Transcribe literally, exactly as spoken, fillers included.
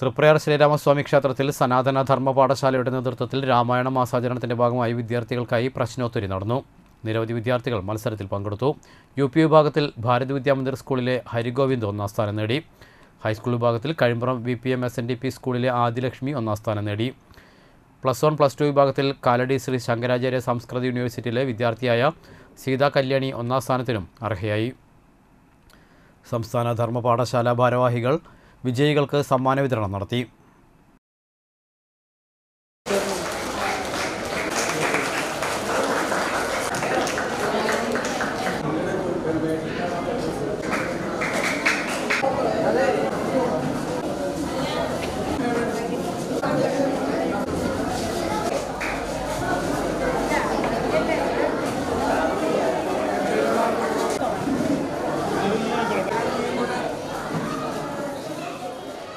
തൃപ്രയാർ ശ്രീരാമസ്വാമി ക്ഷേത്രത്തിൽ സനാതന ധർമ്മ പാഠശാലയുടെ നേതൃത്വത്തിൽ രാമായണ മാസാചരണത്തിന്റെ ഭാഗമായി വിദ്യാർത്ഥികൾക്കായി പ്രശ്നോത്തരി നടന്നു. നിരവധി വിദ്യാർത്ഥികൾ മത്സരത്തിൽ പങ്കെടുത്തു. യു പി വിഭാഗത്തിൽ ഭാരത് വിദ്യാമന്ദിർ സ്കൂളിലെ ഹരിഗോവിന്ദ് ഒന്നാം സ്ഥാനം നേടി. ഹൈസ്കൂൾ വിഭാഗത്തിൽ Kazhimpuram V P M S N D P സ്കൂളിലെ ആദിലക്ഷ്മി ഒന്നാം സ്ഥാനം നേടി. പ്ലസ് വൺ പ്ലസ് ടു വിഭാഗത്തിൽ കാലടി ശ്രീ ശങ്കരാചാര്യ സംസ്കൃത യൂണിവേഴ്സിറ്റിയിലെ വിദ്യാർത്ഥിയായ സീതാ കല്യാണി ഒന്നാം സ്ഥാനത്തിനും അർഹയായി. സംസ്ഥാന ധർമ്മ പാഠശാല ഭാരവാഹികൾ വിജയികൾക്ക് സമ്മാന വിതരണം നടത്തി.